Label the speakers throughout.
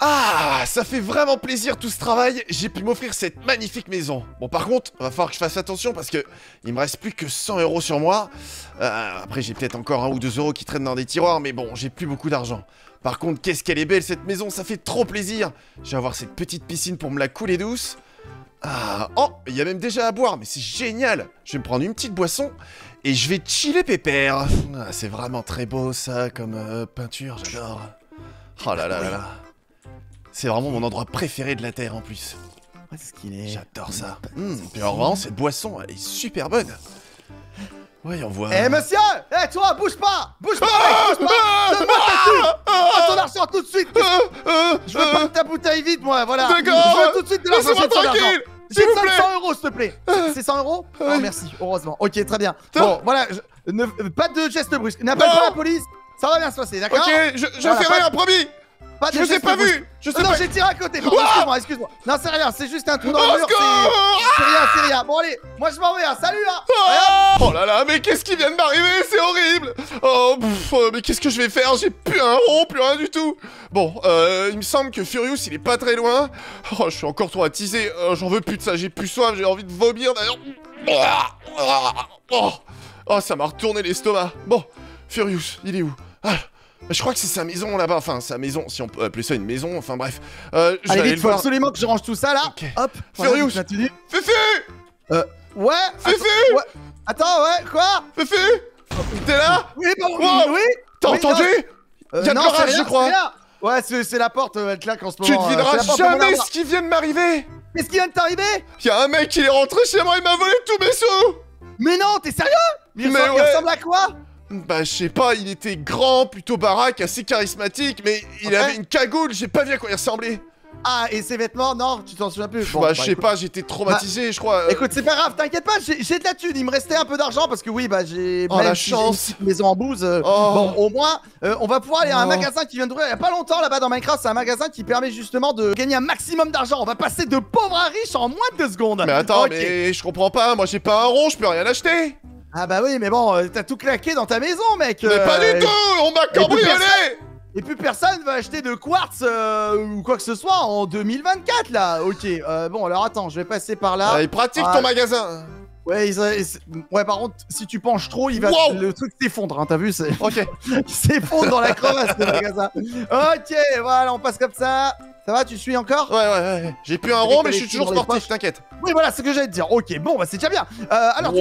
Speaker 1: Ah, ça fait vraiment plaisir tout ce travail. J'ai pu m'offrir cette magnifique maison. Bon, par contre, va falloir que je fasse attention parce que il me reste plus que 100 € sur moi. Après, j'ai peut-être encore 1 ou 2 € qui traînent dans des tiroirs, mais bon, j'ai plus beaucoup d'argent. Par contre, qu'est-ce qu'elle est belle cette maison, ça fait trop plaisir. Je vais avoir cette petite piscine pour me la couler douce. Ah, oh, il y a même déjà à boire, mais c'est génial. Je vais me prendre une petite boisson et je vais chiller pépère. Ah, c'est vraiment très beau ça, comme peinture, j'adore. Oh là là là là. C'est vraiment mon endroit préféré de la Terre en plus.
Speaker 2: Qu'est-ce qu'il est?
Speaker 1: J'adore ça. Puis alors vraiment, cette boisson, elle est super bonne. Voyons voir.
Speaker 2: Eh monsieur! Eh toi, bouge pas! Bouge pas, mec, bouge pas! Donne-moi ton argent tout de suite! Je veux pas ta bouteille vide, moi, voilà!
Speaker 1: D'accord!
Speaker 2: Je veux tout de suite de l'argent,
Speaker 1: Laissez-moi
Speaker 2: j'ai besoin d'argent!
Speaker 1: tranquille!
Speaker 2: J'ai
Speaker 1: S'il vous
Speaker 2: besoin de
Speaker 1: plaît!
Speaker 2: 100 €, s'il te plaît! C'est 100 €? Oh, merci, heureusement. Ok, très bien. Bon, voilà, pas de geste brusque. N'appelle pas la police! Ça va bien se passer, d'accord?
Speaker 1: Ok, je fais rien, promis! Je vous ai pas vu!
Speaker 2: Non, j'ai tiré à côté, pardon, excuse-moi. Non, c'est rien, c'est juste un trou dans le mur, c'est rien. Bon, allez, moi je m'en vais, hein. Salut, hein.
Speaker 1: Oh là là, mais qu'est-ce qui vient de m'arriver? C'est horrible! Oh, mais qu'est-ce que je vais faire? J'ai plus un rond, plus rien du tout! Bon, il me semble que Furious, il est pas très loin. Oh, je suis encore traumatisé. J'en veux plus de ça, j'ai plus soif, j'ai envie de vomir d'ailleurs. Oh, ça m'a retourné l'estomac. Bon, Furious, il est où? Ah, je crois que c'est sa maison là-bas, enfin sa maison, si on peut appeler ça une maison, enfin bref.
Speaker 2: Allez vite, faut absolument que je range tout ça là.
Speaker 1: Okay.
Speaker 2: Hop,
Speaker 1: Furious. Féfé.
Speaker 2: Ouais.
Speaker 1: Féfé.
Speaker 2: Ouais. Attends, ouais, quoi?
Speaker 1: Féfé. T'es là?
Speaker 2: Oui, bon,
Speaker 1: wow.
Speaker 2: oui.
Speaker 1: T'as entendu? Il y a de l'orage, je crois.
Speaker 2: Ouais, c'est la porte, elle claque en ce moment.
Speaker 1: Tu ne devineras jamais ce qui vient de m'arriver.
Speaker 2: Qu'est-ce qui vient de t'arriver?
Speaker 1: Il y a un mec qui est rentré chez moi, il m'a volé tous mes sous.
Speaker 2: Mais non, t'es sérieux? Il ressemble à quoi?
Speaker 1: Bah je sais pas, il était grand, plutôt baraque, assez charismatique, mais il avait une cagoule, j'ai pas vu à quoi il ressemblait.
Speaker 2: Ah, et ses vêtements, non, tu t'en souviens plus?
Speaker 1: Bon, bah je sais pas, j'étais traumatisé, je crois.
Speaker 2: Écoute, c'est pas grave, t'inquiète pas, j'ai de la thune, il me restait un peu d'argent parce que oui, bah j'ai...
Speaker 1: Oh la chance!
Speaker 2: Une maison en bouse, bon, au moins, on va pouvoir aller à un magasin qui vient d'ouvrir il y a pas longtemps là-bas dans Minecraft, c'est un magasin qui permet justement de gagner un maximum d'argent, on va passer de pauvre à riche en moins de 2 secondes.
Speaker 1: Mais attends, mais je comprends pas, moi j'ai pas un rond, je peux rien acheter.
Speaker 2: Ah bah oui, mais bon, t'as tout claqué dans ta maison, mec.
Speaker 1: Mais pas du tout, on m'a cambriolé.
Speaker 2: Et plus personne va acheter de quartz ou quoi que ce soit en 2024 là. Ok, bon alors attends, je vais passer par là.
Speaker 1: Il pratique ton magasin.
Speaker 2: Ouais, ouais, par contre, si tu penches trop, il va le truc s'effondre, hein, t'as vu?
Speaker 1: Ok.
Speaker 2: Il s'effondre dans la crevasse le magasin. Ok, voilà, on passe comme ça. Ça va, tu suis encore?
Speaker 1: Ouais. J'ai plus un rond, mais je suis toujours sportif, t'inquiète.
Speaker 2: Oui, voilà, c'est ce que j'allais te dire. Ok, bon, bah c'est déjà bien. Alors,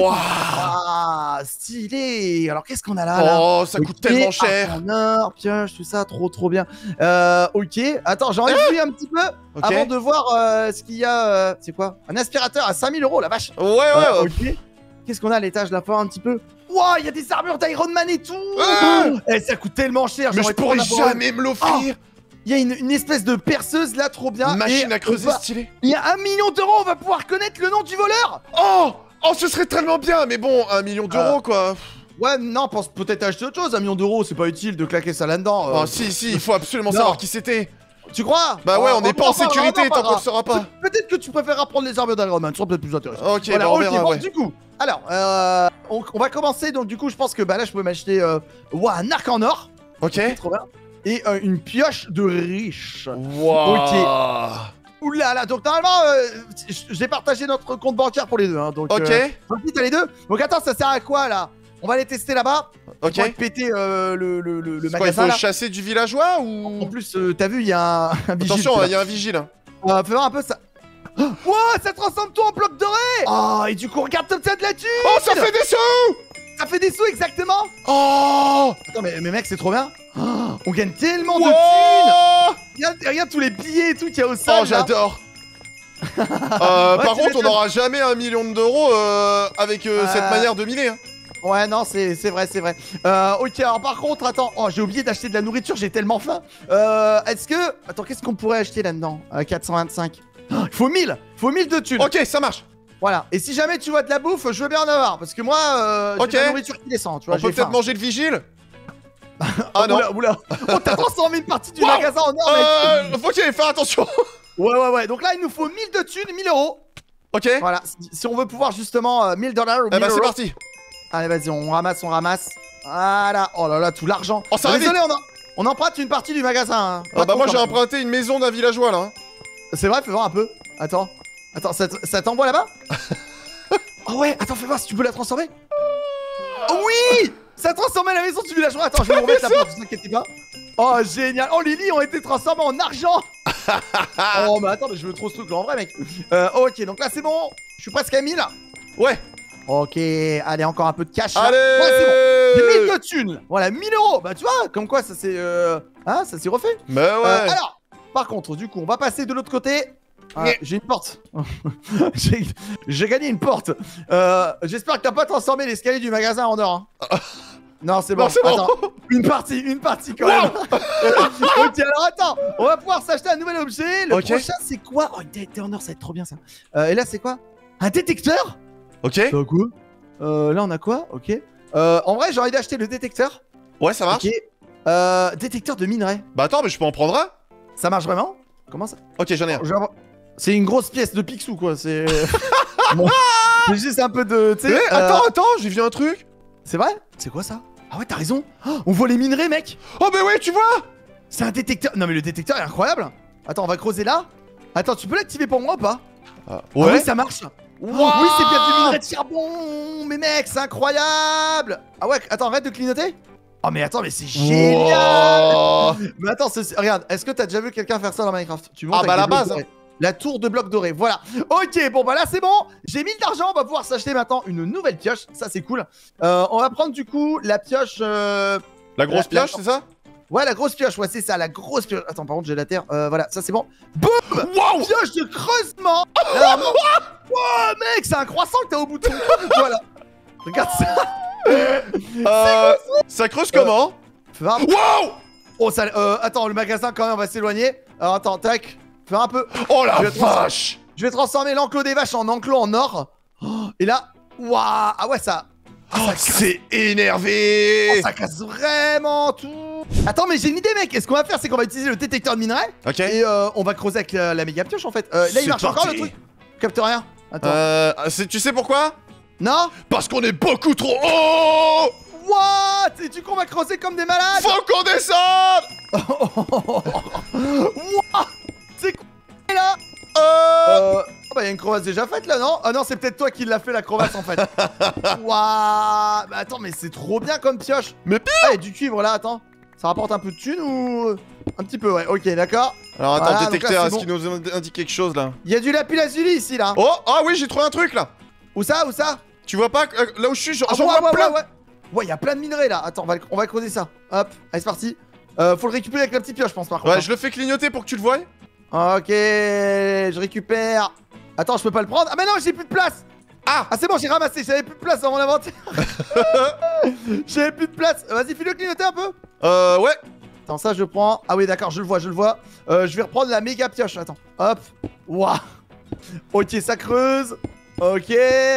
Speaker 2: ah, stylé. Alors, qu'est-ce qu'on a là?
Speaker 1: Oh, ça coûte tellement cher.
Speaker 2: En or, pioche, tout ça, trop bien. Ok, attends, j'ai envie de fouiller un petit peu avant de voir ce qu'il y a. C'est quoi? Un aspirateur à 5000 €, la vache.
Speaker 1: Ouais.
Speaker 2: Ok. Qu'est-ce qu'on a à l'étage là? Faut voir un petit peu. Wow, il y a des armures d'Iron Man et tout. Et ça coûte tellement cher.
Speaker 1: Mais je pourrais jamais me l'offrir.
Speaker 2: Il y a une espèce de perceuse là, trop bien.
Speaker 1: Machine à creuser stylée.
Speaker 2: Il y a 1 million €, on va pouvoir connaître le nom du voleur.
Speaker 1: Oh, ce serait tellement bien, mais bon, 1 million d'euros quoi.
Speaker 2: Ouais, non, pense peut-être acheter autre chose. 1 million €, c'est pas utile de claquer ça là-dedans.
Speaker 1: Oh, si, il faut absolument savoir qui c'était.
Speaker 2: Tu crois?
Speaker 1: Bah ouais, on n'est pas en sécurité tant qu'on le saura pas.
Speaker 2: Peut-être que tu préféreras prendre les armures d'Iron Man, ce sera peut-être plus intéressant.
Speaker 1: Ok, voilà, on verra, ouais.
Speaker 2: Du coup, alors, on va commencer. Donc, du coup, je pense que bah là, je peux m'acheter un arc en or.
Speaker 1: Ok.
Speaker 2: Trop bien. Et une pioche de riche.
Speaker 1: Wow.
Speaker 2: Ok. Oulala, donc normalement, j'ai partagé notre compte bancaire pour les deux. Hein, donc,
Speaker 1: ok.
Speaker 2: T'as les deux. Donc attends, ça sert à quoi là? On va les tester là-bas.
Speaker 1: Ok.
Speaker 2: On va péter le magasin.
Speaker 1: Il faut
Speaker 2: là.
Speaker 1: chasser du villageois ou...
Speaker 2: En plus, t'as vu, il y a un vigile.
Speaker 1: Attention, il y a un vigile.
Speaker 2: Fais voir un peu ça. Wow, ça transforme tout en bloc doré. Oh, et du coup, regarde comme ça de la thune.
Speaker 1: Oh, ça fait des sous.
Speaker 2: Ça fait des sous, exactement.
Speaker 1: Oh.
Speaker 2: Attends, mais mec, c'est trop bien. Oh, on gagne tellement de thunes. Regarde tous les billets et tout qu'il y a au sol.
Speaker 1: Oh, j'adore. Par contre, on n'aura jamais 1 million d'euros avec cette manière de miner. Hein.
Speaker 2: Ouais, non, c'est vrai. Ok, alors par contre, attends. Oh, j'ai oublié d'acheter de la nourriture, j'ai tellement faim. Est-ce que... Attends, qu'est-ce qu'on pourrait acheter là-dedans? 425. Il faut 1000 de thunes.
Speaker 1: Ok, ça marche.
Speaker 2: Voilà, et si jamais tu vois de la bouffe, je veux bien en avoir. Parce que moi, j'ai de la nourriture qui descend, tu vois.
Speaker 1: On peut peut-être manger le vigile.
Speaker 2: Ah non. Oula. Oh, t'as transformé une partie du magasin en or, mec.
Speaker 1: Faut qu'il faire attention.
Speaker 2: Ouais. Donc là, il nous faut 1000 de thunes, 1000 €.
Speaker 1: Ok.
Speaker 2: Voilà, si on veut pouvoir justement 1000 $ ou 1000 €.
Speaker 1: Eh bah, c'est parti.
Speaker 2: Allez, vas-y, on ramasse. Voilà. Oh là là, tout l'argent.
Speaker 1: Oh, ça va vite.
Speaker 2: Désolé, On emprunte une partie du magasin. Hein.
Speaker 1: Ah bah moi j'ai emprunté une maison d'un villageois là. Hein.
Speaker 2: C'est vrai, fais voir un peu. Attends, ça t'envoie là-bas? Oh ouais, attends, fais voir si tu peux la transformer. Oh oui, ça transformait la maison du villageois. Attends, je vais vous remettre la porte, ne vous inquiétez pas. Oh génial. Oh les lits ont été transformés en argent. Oh mais attends, mais je veux trop ce truc là en vrai mec. Ok, donc là c'est bon. Je suis presque à 1000.
Speaker 1: Ouais.
Speaker 2: Ok, allez, encore un peu de cash.
Speaker 1: Allez.
Speaker 2: Ouais, c'est bon. J'ai 1000 de thunes. Voilà, 1000 euros. Bah, tu vois, comme quoi ça s'est. Hein, ça s'est refait.
Speaker 1: Mais ouais.
Speaker 2: Alors, par contre, du coup, on va passer de l'autre côté. J'ai une porte. J'ai gagné une porte. J'espère que t'as pas transformé l'escalier du magasin en or. Hein. Non, c'est bon. Attends, une partie quand même. Ok, alors attends, on va pouvoir s'acheter un nouvel objet. Le prochain, c'est quoi? Oh, t'es en or, ça va être trop bien ça. Et là, c'est quoi? Un détecteur?
Speaker 1: Ok.
Speaker 2: Ça va quoi? Là, on a quoi? Ok. En vrai, j'ai envie d'acheter le détecteur.
Speaker 1: Ouais, ça marche.
Speaker 2: Ok. Détecteur de minerais.
Speaker 1: Bah attends, mais je peux en prendre un?
Speaker 2: Ça marche vraiment? Comment ça?
Speaker 1: Ok, j'en ai un.
Speaker 2: C'est une grosse pièce de Picsou, quoi. C'est. Bon. C'est juste un peu de.
Speaker 1: Attends, j'ai vu un truc.
Speaker 2: C'est vrai? C'est quoi ça? Ah ouais, t'as raison. Oh, on voit les minerais, mec.
Speaker 1: Oh, mais ouais, tu vois.
Speaker 2: C'est un détecteur. Non, mais le détecteur est incroyable. Attends, on va creuser là. Attends, tu peux l'activer pour moi ou pas?
Speaker 1: Ouais.
Speaker 2: Ah oui, ça marche. Wow. Oui, c'est bien du minerai de charbon. Mais mec, c'est incroyable. Ah ouais, attends, arrête de clignoter. Oh mais attends, mais c'est génial. Wow. Mais attends, regarde, est-ce que t'as déjà vu quelqu'un faire ça dans Minecraft? Tu montes
Speaker 1: bah à la base.
Speaker 2: La tour de blocs dorés, voilà. Ok, bon bah là c'est bon. J'ai 1000 d'argent, on va pouvoir s'acheter maintenant une nouvelle pioche. Ça c'est cool. On va prendre du coup la pioche...
Speaker 1: La grosse pioche, c'est ça?
Speaker 2: Ouais, la grosse pioche, ouais, c'est ça, la grosse pioche. Attends, par contre, j'ai la terre. Voilà, ça c'est bon. Boum.
Speaker 1: Wow.
Speaker 2: Pioche de creusement. Alors, wow, mec, c'est un croissant que t'as au bout de ton cou. Voilà. Regarde ça.
Speaker 1: Ça creuse comment?
Speaker 2: Wow. Oh, ça... attends, le magasin, quand même, on va s'éloigner. Alors, attends, tac. Fais un peu.
Speaker 1: Oh la vache.
Speaker 2: Je vais transformer l'enclos des vaches en enclos en or. Oh, et là... Waouh. Ah ouais, ça...
Speaker 1: Oh, c'est énervé.
Speaker 2: Oh, ça casse vraiment tout. Attends, mais j'ai une idée, mec. Ce qu'on va faire, c'est qu'on va utiliser le détecteur de minerais.
Speaker 1: Ok.
Speaker 2: Et on va creuser avec la méga pioche, en fait. Là, il marche encore, le truc. Capte rien. Attends.
Speaker 1: Tu sais pourquoi?
Speaker 2: Non.
Speaker 1: Parce qu'on est beaucoup trop haut.
Speaker 2: What? Et du coup, on va creuser comme des malades.
Speaker 1: Faut qu'on descende.
Speaker 2: What? C'est quoi, là? Oh bah, y a une crevasse déjà faite là, non? Ah non, c'est peut-être toi qui l'as fait la crevasse en fait. Waouh. Bah attends, mais c'est trop bien comme pioche.
Speaker 1: Mais pire.
Speaker 2: Ah, y a du cuivre là, attends. Ça rapporte un peu de thunes ou... Un petit peu, ouais, ok, d'accord.
Speaker 1: Alors attends,
Speaker 2: voilà,
Speaker 1: détecteur, est-ce qu'il nous indique quelque chose là?
Speaker 2: Y a du lapis lazuli ici là.
Speaker 1: Oh, ah oui, j'ai trouvé un truc là.
Speaker 2: Où ça? Où ça?
Speaker 1: Tu vois pas là où je suis, j'en
Speaker 2: vois
Speaker 1: vois plein.
Speaker 2: Ouais, y a plein de minerais là. Attends, on va creuser ça. Hop, allez, c'est parti. Faut le récupérer avec la petite pioche, je pense par contre.
Speaker 1: Ouais, je le fais clignoter pour que tu le voies.
Speaker 2: Ok, je récupère. Attends, je peux pas le prendre. Ah mais non, j'ai plus de place. Ah c'est bon, j'ai ramassé, j'avais plus de place dans mon inventaire. J'avais plus de place. Vas-y, fais-le clignoter un peu.
Speaker 1: Ouais.
Speaker 2: Attends, ça je prends. Ah oui, d'accord, je le vois. Je vais reprendre la méga pioche. Attends, hop. Waouh. Ok, ça creuse. Ok.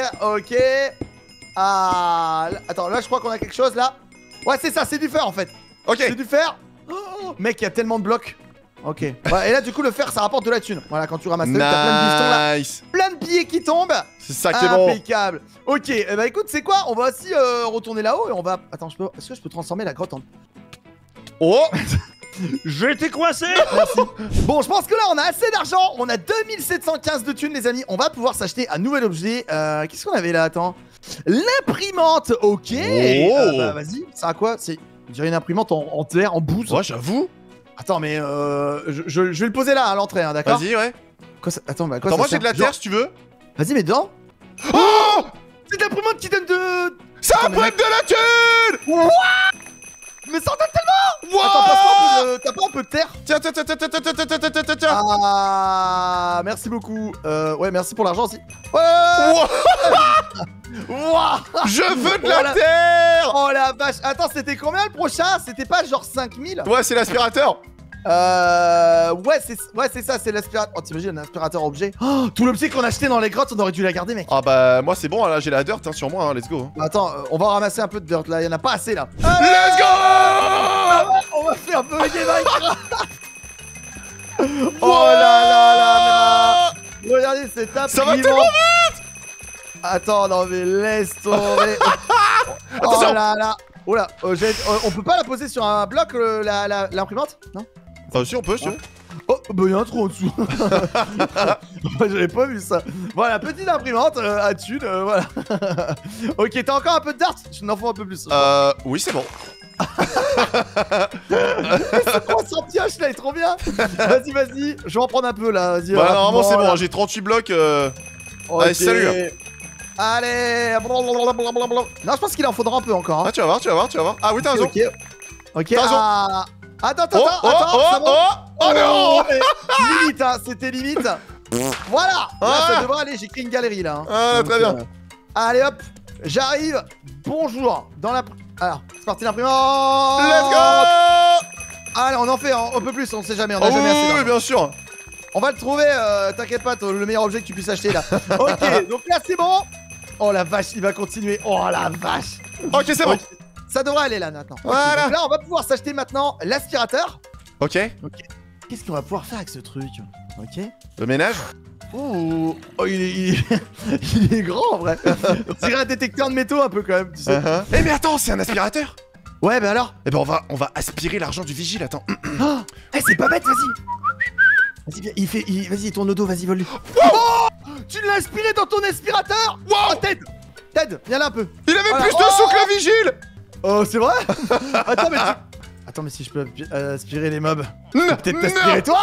Speaker 2: Ah, attends, là je crois qu'on a quelque chose là. Ouais, c'est ça, c'est du fer en fait.
Speaker 1: Ok.
Speaker 2: C'est du fer. Oh, mec, il y a tellement de blocs. Ok. Ouais, et là, du coup, le fer, ça rapporte de la thune. Voilà, quand tu ramasses ça, t'as plein de bifetons là. Plein de billets qui tombent.
Speaker 1: C'est ça qui est bon.
Speaker 2: Impeccable. Ok, bah écoute, c'est quoi? On va aussi retourner là-haut et on va. Attends, est-ce que je peux transformer la grotte en.
Speaker 1: Oh.
Speaker 2: J'ai été coincé. Merci. Bon, je pense que là, on a assez d'argent. On a 2715 de thunes, les amis. On va pouvoir s'acheter un nouvel objet. Qu'est-ce qu'on avait là? Attends. L'imprimante. Ok. Bah, vas-y. Ça a quoi? C'est. Je dirais une imprimante en terre, en bouse.
Speaker 1: Ouais, j'avoue.
Speaker 2: Attends, mais je vais le poser là à l'entrée, hein, d'accord?
Speaker 1: Vas-y, ouais.
Speaker 2: Quoi ça... Attends, bah quoi
Speaker 1: attends,
Speaker 2: ça
Speaker 1: moi j'ai de la terre si tu veux.
Speaker 2: Vas-y, mais dedans.
Speaker 1: Oh.
Speaker 2: C'est de l'imprimante qui donne de.
Speaker 1: Ça imprime de la thune.
Speaker 2: What? Mais ça en donne tellement.
Speaker 1: Wow.
Speaker 2: Attends, passe-moi t'as pas un peu de terre?
Speaker 1: Tiens.
Speaker 2: Ah, merci beaucoup. Ouais, merci pour l'argent aussi. Ouais. Wow.
Speaker 1: Je veux de la terre.
Speaker 2: Oh la vache. Attends, c'était combien le prochain? C'était pas genre 5000?
Speaker 1: Ouais, c'est l'aspirateur.
Speaker 2: Ouais, c'est ça, c'est l'aspirateur. Oh, t'imagines un aspirateur objet? Oh, tout l'objet qu'on a acheté dans les grottes, on aurait dû la garder, mec.
Speaker 1: Ah bah, moi c'est bon, là j'ai la dirt hein, sur moi, hein, let's go.
Speaker 2: Attends, on va ramasser un peu de dirt là, y'en a pas assez là.
Speaker 1: Let's go.
Speaker 2: On va faire bugger Minecraft. Oh là. Regardez cette imprimante.
Speaker 1: Ça va tellement vite.
Speaker 2: Attends, non mais laisse tomber. Oh là là. là, on peut pas la poser sur un bloc, l'imprimante? Non?
Speaker 1: Ah si, on peut, si tu veux.
Speaker 2: Oh, bah y'a un trou en dessous. J'avais pas vu ça. Voilà, petite imprimante à thune, voilà. Ok, t'as encore un peu de dart? Je n'en faut un peu plus.
Speaker 1: Oui, c'est bon.
Speaker 2: C'est 300 pioches là, il est trop bien. Vas-y, vas-y, je vais en prendre un peu là. Vas-y.
Speaker 1: Bah, normalement, c'est bon,
Speaker 2: là.
Speaker 1: J'ai 38 blocs.
Speaker 2: Okay.
Speaker 1: Allez, salut.
Speaker 2: Allez. Non, je pense qu'il en faudra un peu encore. Hein.
Speaker 1: Ah, tu vas voir, tu vas voir, tu vas voir. Ah oui, t'as raison.
Speaker 2: Ok.
Speaker 1: T'as raison.
Speaker 2: Attends,
Speaker 1: Oh non.
Speaker 2: Limite, hein, c'était limite. Voilà. Là, ça devrait aller, j'ai créé une galerie là. Hein.
Speaker 1: Ah, très bien.
Speaker 2: Allez hop, j'arrive. Bonjour. Dans la... Alors, c'est parti l'imprimante.
Speaker 1: Let's go.
Speaker 2: Allez, on en fait un peu plus, on sait jamais, on a jamais assez.
Speaker 1: Oui, bien sûr.
Speaker 2: On va le trouver, t'inquiète pas, le meilleur objet que tu puisses acheter là. Ok, donc là c'est bon. Oh la vache, il va continuer. Oh la vache.
Speaker 1: Ok, c'est bon.
Speaker 2: Okay. Ça devrait aller là maintenant.
Speaker 1: Voilà.
Speaker 2: Okay, donc là, on va pouvoir s'acheter maintenant l'aspirateur.
Speaker 1: Ok.
Speaker 2: Qu'est-ce qu'on va pouvoir faire avec ce truc? Ok.
Speaker 1: Le ménage.
Speaker 2: Oh, il est grand en vrai. On dirait un détecteur de métaux un peu quand même, tu sais.
Speaker 1: Eh mais attends, c'est un aspirateur.
Speaker 2: Ouais, bah alors.
Speaker 1: Eh ben on va aspirer l'argent du vigile, attends.
Speaker 2: Oh, eh, c'est pas bête, vas-y. Vas-y, vas-y, tourne le dos, vas-y, vole-lui. Oh, tu l'as aspiré dans ton aspirateur.
Speaker 1: Wow.
Speaker 2: Ted, viens là un peu.
Speaker 1: Il avait plus de sous que le vigile.
Speaker 2: Oh, c'est vrai. Attends, mais si je peux aspirer les mobs, peut-être t'aspirer toi.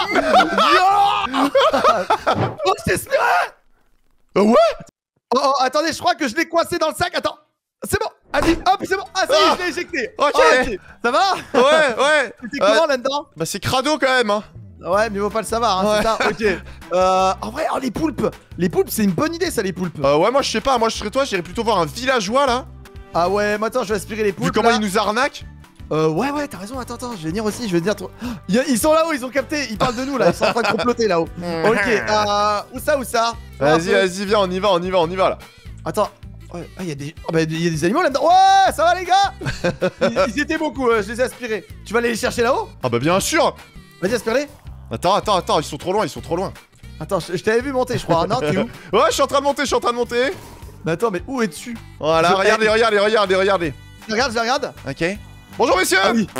Speaker 2: Oh, je t'ai aspiré.
Speaker 1: Ouais.
Speaker 2: Oh, attendez, je crois que je l'ai coincé dans le sac. Attends, c'est bon. Allez, hop, c'est bon. Ah, ça y est, je l'ai éjecté.
Speaker 1: Ok.
Speaker 2: Ça va?
Speaker 1: Ouais.
Speaker 2: C'était comment là-dedans?
Speaker 1: Bah c'est crado quand même, hein.
Speaker 2: Ouais, mais il faut pas le savoir, hein, c'est ça. Ok. En vrai, les poulpes. Les poulpes, c'est une bonne idée, ça, les poulpes.
Speaker 1: Ouais, moi je sais pas. Moi je serais toi, j'irais plutôt voir un villageois là.
Speaker 2: Ah ouais, mais attends, je vais aspirer les poulpes.
Speaker 1: Vu comment
Speaker 2: là.
Speaker 1: ils nous arnaquent.
Speaker 2: Ouais, t'as raison. Attends, je vais venir aussi. Je vais venir. Ils sont là-haut, ils ont capté. Ils parlent de nous là. Ils sont en train de comploter là-haut. Ok. Où ça?
Speaker 1: Vas-y, viens, on y va là.
Speaker 2: Attends. Ouais, il y a des animaux là-dedans. Ouais, ça va les gars. Ils étaient beaucoup. Je les ai aspirés. Tu vas aller les chercher là-haut?
Speaker 1: Ah bah bien sûr.
Speaker 2: Vas-y, aspire-les.
Speaker 1: Attends, ils sont trop loin.
Speaker 2: Attends, je t'avais vu monter, je crois. Non, t'es où?
Speaker 1: Ouais, je suis en train de monter.
Speaker 2: Mais attends, mais où es-tu?
Speaker 1: Voilà, regardez.
Speaker 2: Je regarde.
Speaker 1: Ok. Bonjour messieurs.
Speaker 2: Ah oui.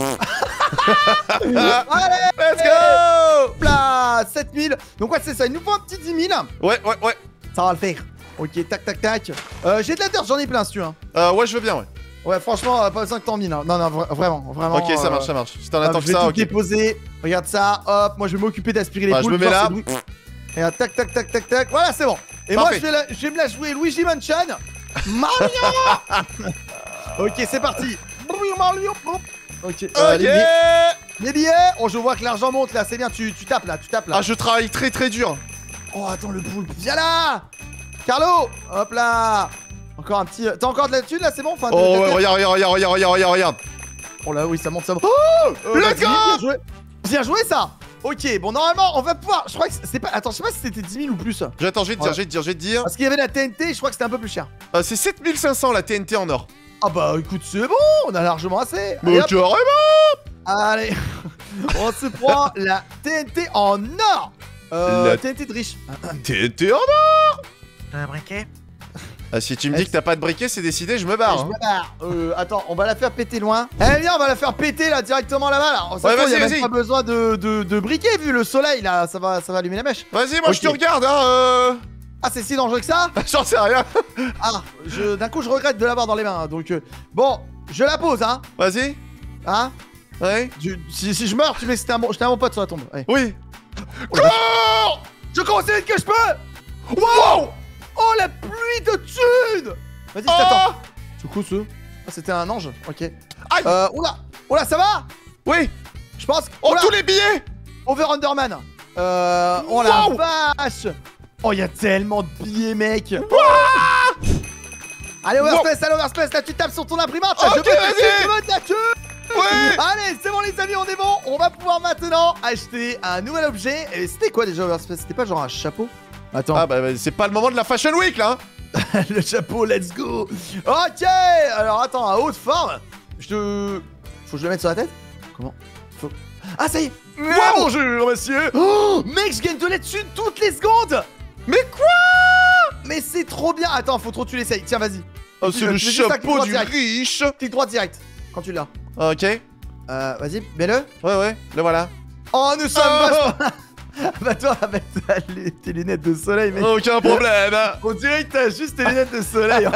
Speaker 2: Allez,
Speaker 1: let's go.
Speaker 2: Là, 7000. Donc ouais, c'est ça. Il nous faut un petit 10 000.
Speaker 1: Ouais.
Speaker 2: Ça va le faire. Ok, tac. J'ai de la dirt, j'en ai plein si tu veux.
Speaker 1: Ouais, je veux bien, ouais.
Speaker 2: Ouais, franchement, pas besoin que t'en mines. Hein. Non, vraiment.
Speaker 1: Ok, ça marche. Si t'en attends que
Speaker 2: ça,
Speaker 1: ça,
Speaker 2: ok.
Speaker 1: ok.
Speaker 2: Je vais tout déposer. Regarde ça. Hop, moi je vais m'occuper d'aspirer les poules.
Speaker 1: Je me mets là.
Speaker 2: Regarde, tac. Voilà, c'est bon. Et
Speaker 1: parfait.
Speaker 2: Moi, je vais me la jouer Luigi Mansion. Mario. Ok, c'est parti. Mario. Ok. Les billets. Oh, je vois que l'argent monte là. C'est bien, tu tapes là.
Speaker 1: Ah, je travaille très dur.
Speaker 2: Oh, attends, le poulpe. Viens là. Carlo. Hop là. Encore un petit... T'as encore de la thune là, c'est bon enfin,
Speaker 1: oh ouais, regarde.
Speaker 2: Oh là, oui, ça monte. Oh,
Speaker 1: let's go.
Speaker 2: Bien joué ça. Ok, bon, normalement, on va pouvoir... Je crois que c'est pas... Attends, je sais pas si c'était 10 000 ou plus.
Speaker 1: Attends, je vais te dire.
Speaker 2: Parce qu'il y avait la TNT, je crois que c'était un peu plus cher.
Speaker 1: C'est 7500 la TNT en or.
Speaker 2: Ah bah, écoute, c'est bon, on a largement assez.
Speaker 1: Mais carrément.
Speaker 2: Allez, on se prend la TNT en or. La TNT de riche.
Speaker 1: TNT en or.
Speaker 2: T'as un briquet?
Speaker 1: Ah, si tu me dis que t'as pas de briquet, c'est décidé, je me barre.
Speaker 2: Je me barre. Attends, on va la faire péter loin. Eh bien, on va la faire péter là directement là-bas. Là. Ouais, vas-y, vas-y. Pas besoin de briquet vu le soleil là, ça va allumer la mèche.
Speaker 1: Vas-y, moi je te regarde, hein.
Speaker 2: Ah, c'est si dangereux que ça?
Speaker 1: J'en sais rien.
Speaker 2: Ah, d'un coup, je regrette de l'avoir dans les mains. Donc, bon, je la pose, hein.
Speaker 1: Vas-y.
Speaker 2: Hein?
Speaker 1: Ouais.
Speaker 2: Si je meurs, tu mets que j'étais un bon pote sur la tombe. Allez.
Speaker 1: Oui.
Speaker 2: Cours! Je cours aussi vite que je peux. Wow! Oh, la pluie de thunes! Vas-y, je t'attends. C'est quoi ce? Ah, c'était un ange. Ok.
Speaker 1: Aïe.
Speaker 2: Oula, ça va?
Speaker 1: Oui.
Speaker 2: Je pense.
Speaker 1: Oh, tous les billets.
Speaker 2: Over Underman. Oh la vache. Oh, il y a tellement de billets, mec. Allez, Overspace, là tu tapes sur ton imprimante.
Speaker 1: Ok, vas-y.
Speaker 2: Ouais. Allez, c'est bon les amis, on est bon. On va pouvoir maintenant acheter un nouvel objet. Et c'était quoi déjà Overspace? C'était pas genre un chapeau? Attends.
Speaker 1: Ah bah c'est pas le moment de la Fashion Week là.
Speaker 2: Le chapeau, let's go. Ok. Alors attends, à haute forme. Faut que je le mette sur la tête? Comment? Ah ça y est.
Speaker 1: Wow.
Speaker 2: Bonjour monsieur. Oh, mec, je gagne de la thune toutes les secondes.
Speaker 1: Mais quoi?
Speaker 2: Mais c'est trop bien. Attends, faut trop que tu l'essayes. Tiens, vas-y.
Speaker 1: Oh, c'est le
Speaker 2: Tu fais juste un clic
Speaker 1: chapeau
Speaker 2: droit
Speaker 1: du
Speaker 2: direct.
Speaker 1: riche.
Speaker 2: Clic droit direct, quand tu l'as.
Speaker 1: Ok.
Speaker 2: Vas-y, mets-le.
Speaker 1: Ouais, le voilà.
Speaker 2: Oh, nous sommes
Speaker 1: Oh,
Speaker 2: Bah toi, avec tes lunettes de soleil, mec.
Speaker 1: aucun problème.
Speaker 2: On dirait que t'as juste tes lunettes de soleil, en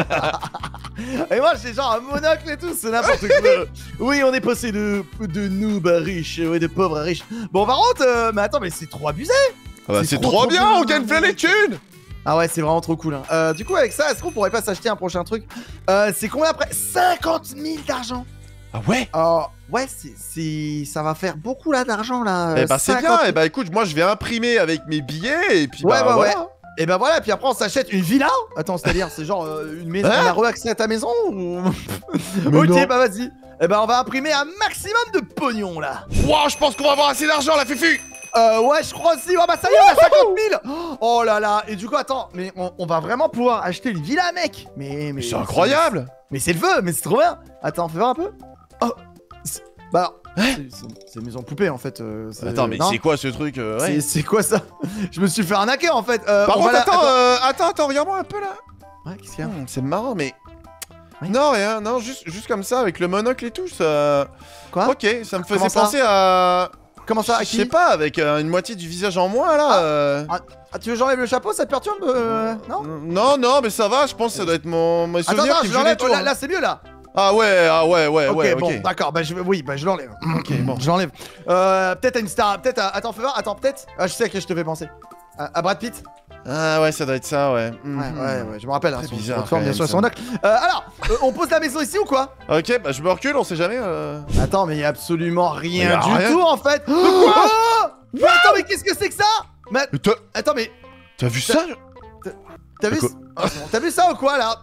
Speaker 2: fait. Et moi, j'ai genre un monocle et tout, c'est n'importe quoi. Oui, on est passé de noob à riche, ouais, de pauvre à riche. Bon, par contre, mais attends, mais c'est trop abusé.
Speaker 1: Ah bah,
Speaker 2: C'est
Speaker 1: c'est
Speaker 2: trop,
Speaker 1: trop
Speaker 2: trop
Speaker 1: bien,
Speaker 2: bien.
Speaker 1: on gagne plein les thunes.
Speaker 2: Ah ouais, c'est vraiment trop cool. Hein. Du coup, avec ça, est-ce qu'on pourrait pas s'acheter un prochain truc? C'est combien après? 50 000 d'argent.
Speaker 1: Ah ouais.
Speaker 2: Ouais, ça va faire beaucoup là d'argent là.
Speaker 1: Eh bah c'est
Speaker 2: 50
Speaker 1: bien,
Speaker 2: 000.
Speaker 1: eh bah écoute, moi je vais imprimer avec mes billets et puis
Speaker 2: Ouais,
Speaker 1: bah
Speaker 2: ouais,
Speaker 1: voilà.
Speaker 2: ouais. Et bah voilà, puis après on s'achète une villa. Attends, c'est-à-dire, c'est genre une maison.
Speaker 1: Hein?
Speaker 2: On a re-accès à ta maison ou...
Speaker 1: Mais
Speaker 2: Ok,
Speaker 1: non.
Speaker 2: bah vas-y. Et bah on va imprimer un maximum de pognon là.
Speaker 1: Wow, je pense qu'on va avoir assez d'argent la Fufu.
Speaker 2: Ouais, je crois aussi. Oh bah ça y est, on a 50 000. Oh là là. Et du coup, attends, mais on va vraiment pouvoir acheter une villa, mec. Mais
Speaker 1: C'est incroyable.
Speaker 2: Mais c'est le feu, mais c'est trop bien. Attends, fais voir un peu. Oh. Bah, c'est une maison poupée en fait.
Speaker 1: Attends, mais
Speaker 2: non,
Speaker 1: c'est quoi ce truc ouais.
Speaker 2: c'est quoi ça? Je me suis fait arnaquer en fait.
Speaker 1: Par
Speaker 2: on
Speaker 1: contre,
Speaker 2: va la-
Speaker 1: attends, regarde-moi un peu là.
Speaker 2: Ouais, qu'est-ce qu'il y a?
Speaker 1: C'est marrant, mais.
Speaker 2: Oui.
Speaker 1: Non, rien, non, juste comme ça, avec le monocle et tout, ça.
Speaker 2: Quoi?
Speaker 1: Ok, ça me faisait
Speaker 2: Comment ça
Speaker 1: penser à.
Speaker 2: Comment ça? À
Speaker 1: Je
Speaker 2: qui?
Speaker 1: sais pas, avec une moitié du visage en moins là.
Speaker 2: Ah, tu veux que j'enlève le chapeau? Ça te perturbe? Non?
Speaker 1: Non, mais ça va, je pense que ça doit être mes
Speaker 2: Attends,
Speaker 1: souvenirs
Speaker 2: attends,
Speaker 1: qui
Speaker 2: je
Speaker 1: me jouent des
Speaker 2: l'enlève.
Speaker 1: tours.
Speaker 2: Là, c'est mieux là.
Speaker 1: Ah ouais,
Speaker 2: Ok, bon,
Speaker 1: ok.
Speaker 2: d'accord. Bah, je l'enlève.
Speaker 1: Ok, bon.
Speaker 2: Je l'enlève. Peut-être à une star. Peut-être à. Attends, fais voir. Attends, peut-être. Ah, je sais à qui je te fais penser. À Brad Pitt.
Speaker 1: Ah ouais, ça doit être ça, ouais.
Speaker 2: Ouais, je me rappelle. Hein,
Speaker 1: Très
Speaker 2: son
Speaker 1: bizarre,
Speaker 2: haute forme,
Speaker 1: quand
Speaker 2: bien
Speaker 1: même,
Speaker 2: sûr,
Speaker 1: ça.
Speaker 2: son oncle. Alors, on pose la maison ici ou quoi?
Speaker 1: Ok, bah je me recule, on sait jamais.
Speaker 2: Attends, mais il y a absolument
Speaker 1: Y
Speaker 2: rien
Speaker 1: a
Speaker 2: du
Speaker 1: rien.
Speaker 2: tout en fait. Oh mais attends, mais qu'est-ce que c'est que ça? Mais attends, mais
Speaker 1: T'as vu ça?
Speaker 2: t'as vu
Speaker 1: quoi
Speaker 2: t'as vu ça ou quoi là?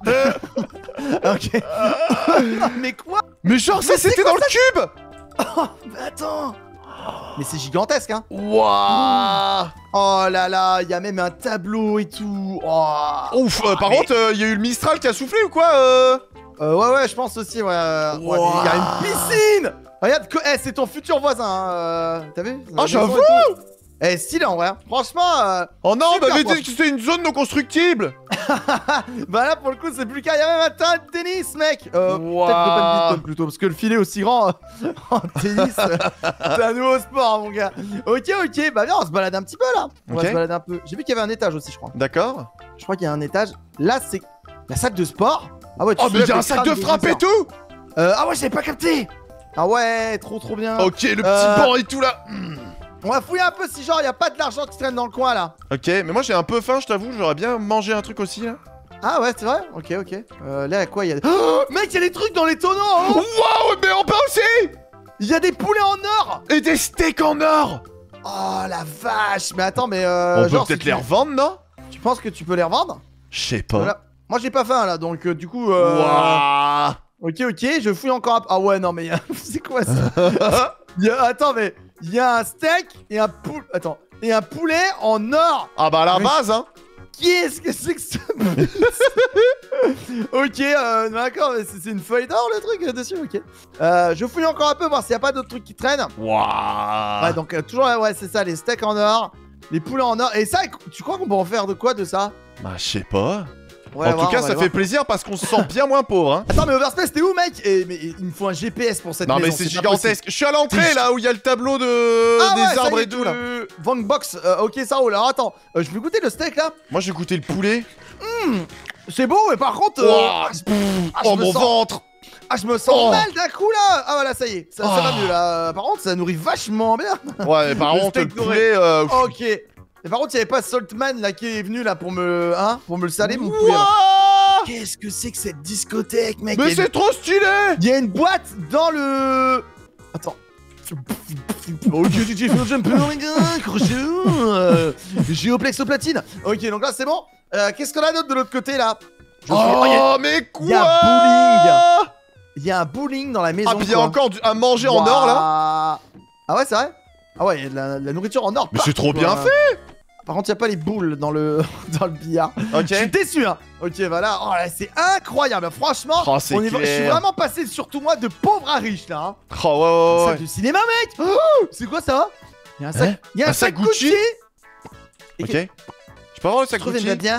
Speaker 2: Ok. Mais quoi?
Speaker 1: Mais genre, ça c'était dans le cube!
Speaker 2: Mais attends. Mais c'est gigantesque, hein.
Speaker 1: Wouah!
Speaker 2: Oh là là, il y a même un tableau et tout. Oh.
Speaker 1: Ouf, par
Speaker 2: mais-
Speaker 1: contre, il y a eu le Mistral qui a soufflé ou quoi
Speaker 2: Ouais, je pense aussi, ouais. Ouais, mais il y a une piscine. Regarde, c'est ton futur voisin. T'as vu?
Speaker 1: Ah, j'avoue!
Speaker 2: Eh, stylé en vrai. Franchement,
Speaker 1: Oh non,
Speaker 2: Super
Speaker 1: m'avait
Speaker 2: proche.
Speaker 1: dit que c'était une zone non constructible!
Speaker 2: bah là pour le coup c'est plus le cas. Il y a même un terrain de tennis, mec. Peut-être de
Speaker 1: Wow.
Speaker 2: badminton plutôt, parce que le filet aussi grand en tennis, c'est un nouveau sport, mon gars. Ok, bah viens, on se balade un petit peu là. On
Speaker 1: Ok.
Speaker 2: va se balader un peu. J'ai vu qu'il y avait un étage aussi, je crois.
Speaker 1: D'accord.
Speaker 2: Je crois qu'il y a un étage. Là, c'est la salle de sport. Ah ouais, tu
Speaker 1: Oh, mais il y a un sac de frappe et tout!
Speaker 2: Ah ouais, j'avais pas capté. Ah ouais, trop bien.
Speaker 1: Ok, le petit banc et tout là.
Speaker 2: On va fouiller un peu si genre y a pas de l'argent qui traîne dans le coin là.
Speaker 1: Ok, mais moi j'ai un peu faim, je t'avoue, j'aurais bien mangé un truc aussi là.
Speaker 2: Ah ouais, c'est vrai. Ok. Là, à quoi il y a Oh, mec, il y a des trucs dans les tonneaux. Hein.
Speaker 1: Waouh, mais on peut aussi!
Speaker 2: Il y a des poulets en or.
Speaker 1: Et des steaks en or!
Speaker 2: Oh la vache. Mais attends, mais
Speaker 1: On peut
Speaker 2: genre,
Speaker 1: peut-être
Speaker 2: si
Speaker 1: les
Speaker 2: tu-
Speaker 1: revendre, non?
Speaker 2: Tu penses que tu peux les revendre?
Speaker 1: Je sais pas.
Speaker 2: Voilà. Moi j'ai pas faim là, donc du coup.
Speaker 1: Waouh!
Speaker 2: Ok, je fouille encore un. Ah ouais, non mais c'est quoi ça? Attends, mais il y a un steak et un poulet. Attends, et un poulet en or.
Speaker 1: Ah bah à la
Speaker 2: Mais-
Speaker 1: base, hein!
Speaker 2: Qu'est-ce que c'est que ça? Ok, d'accord, mais c'est une feuille d'or le truc dessus, ok. Je fouille encore un peu, voir s'il y a pas d'autres trucs qui traînent.
Speaker 1: Waouh!
Speaker 2: Ouais, donc toujours, ouais, c'est ça, les steaks en or, les poulets en or. Et ça, tu crois qu'on peut en faire de quoi de ça?
Speaker 1: Bah je sais pas.
Speaker 2: Ouais,
Speaker 1: En tout cas,
Speaker 2: on va
Speaker 1: ça
Speaker 2: aller
Speaker 1: fait
Speaker 2: voir.
Speaker 1: plaisir parce qu'on se sent bien moins pauvre, hein.
Speaker 2: Attends, mais Overspace, t'es où, mec? Mais il me faut un GPS pour cette
Speaker 1: Non
Speaker 2: maison.
Speaker 1: mais c'est
Speaker 2: pas
Speaker 1: gigantesque. Je suis à l'entrée
Speaker 2: C'est
Speaker 1: là où il y a le tableau
Speaker 2: possible.
Speaker 1: des
Speaker 2: ça
Speaker 1: arbres
Speaker 2: y est,
Speaker 1: et tout là.
Speaker 2: Vangbox, ok, ça roule. Alors attends, je vais goûter le steak là.
Speaker 1: Moi j'ai goûté le poulet.
Speaker 2: C'est beau, mais par contre.
Speaker 1: Ouah,
Speaker 2: je
Speaker 1: oh
Speaker 2: me
Speaker 1: mon
Speaker 2: sens-
Speaker 1: ventre!
Speaker 2: Ah, je me sens
Speaker 1: Oh.
Speaker 2: mal d'un coup là. Ah voilà, ça y est, ça va
Speaker 1: Oh.
Speaker 2: mieux là. Par contre, ça nourrit vachement bien.
Speaker 1: Ouais, mais par
Speaker 2: Le
Speaker 1: contre, le
Speaker 2: steak doré.
Speaker 1: poulet.
Speaker 2: Ok. Et par contre, il y avait pas Saltman là qui est venu là pour me, pour me le saler mon poulet. là.
Speaker 1: Ouah,
Speaker 2: Qu'est-ce que c'est que cette discothèque, mec?
Speaker 1: mais
Speaker 2: Il y a
Speaker 1: c'est trop stylé!
Speaker 2: Il y a une boîte dans le. Attends. Ok, DJ fais un jump dans les gars, crochet, Géoplex au platine. Ok, donc là c'est bon. Qu'est-ce qu'on a d'autre de l'autre côté là?
Speaker 1: Oh, mais quoi?
Speaker 2: il y a bowling. Il y a un bowling dans la maison.
Speaker 1: Ah, puis il y a
Speaker 2: quoi.
Speaker 1: encore à manger en or là.
Speaker 2: Ouah. Ah ouais, c'est vrai? Ah ouais, il y a de la nourriture en or.
Speaker 1: Mais c'est trop
Speaker 2: partout,
Speaker 1: bien fait!
Speaker 2: Par contre, il n'y a pas les boules dans le, dans le billard.
Speaker 1: Ok.
Speaker 2: Je suis déçu, hein. Ok, voilà. Oh là, c'est incroyable. Franchement,
Speaker 1: Oh, c'est
Speaker 2: je suis
Speaker 1: clair.
Speaker 2: vraiment passé surtout moi de pauvre à riche là. Hein.
Speaker 1: Oh, ouais.
Speaker 2: Sac de cinéma, mec. Oh, c'est quoi ça? Il y a un sac.
Speaker 1: Hein?
Speaker 2: Il y a un sac Gucci. Et
Speaker 1: Ok. Je peux avoir le sac
Speaker 2: trouve
Speaker 1: Gucci?
Speaker 2: bien.